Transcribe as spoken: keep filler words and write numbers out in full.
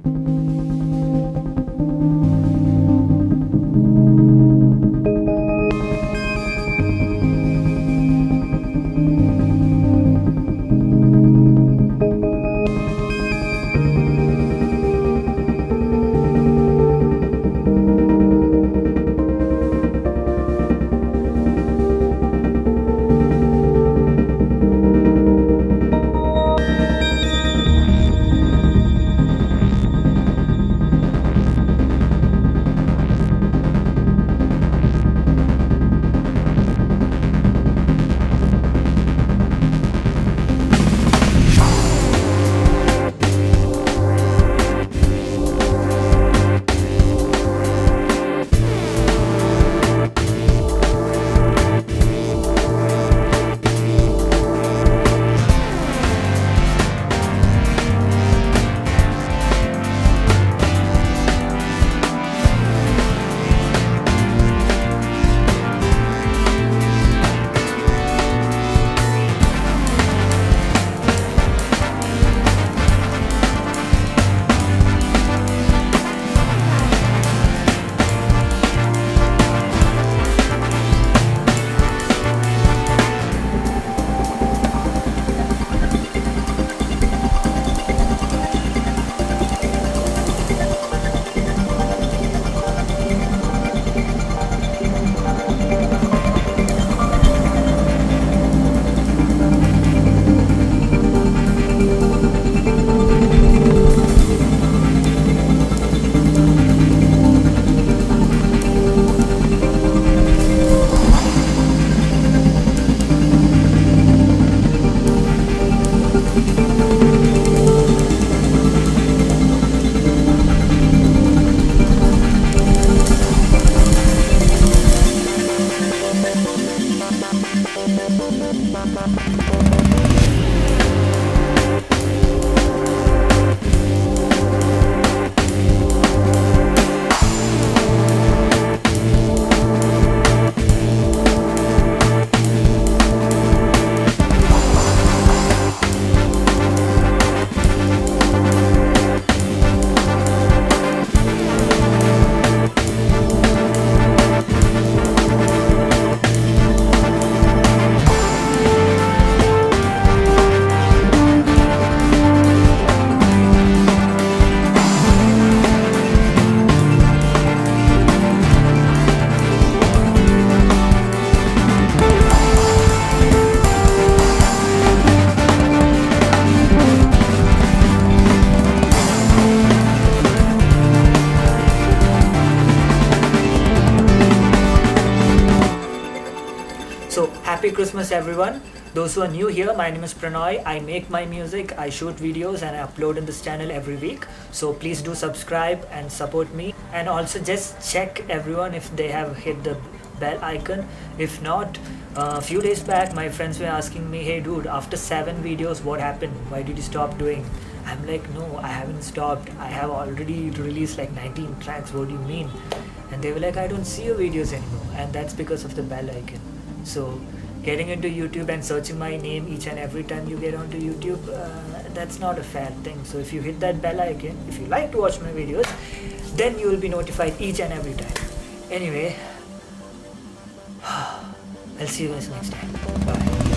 Happy Christmas everyone. Those who are new here, my name is Pranoy. I make my music, I shoot videos and I upload in this channel every week. So please do subscribe and support me. And also just check everyone if they have hit the bell icon. If not, a uh, few days back my friends were asking me, hey dude, after seven videos what happened? Why did you stop doing? I'm like, no, I haven't stopped. I have already released like nineteen tracks. What do you mean? And they were like, I don't see your videos anymore. And that's because of the bell icon. So getting into YouTube and searching my name each and every time you get onto YouTube, uh, that's not a fair thing. So if you hit that bell icon, if you like to watch my videos, then you will be notified each and every time. Anyway, I'll see you guys next time. Bye.